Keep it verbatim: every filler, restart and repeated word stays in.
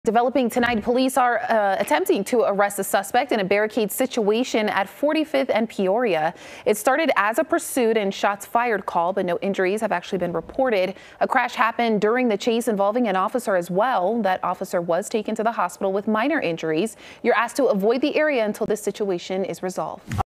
Developing tonight, police are uh, attempting to arrest a suspect in a barricade situation at forty-fifth and Peoria. It started as a pursuit and shots fired call, but no injuries have actually been reported. A crash happened during the chase involving an officer as well. That officer was taken to the hospital with minor injuries. You're asked to avoid the area until this situation is resolved.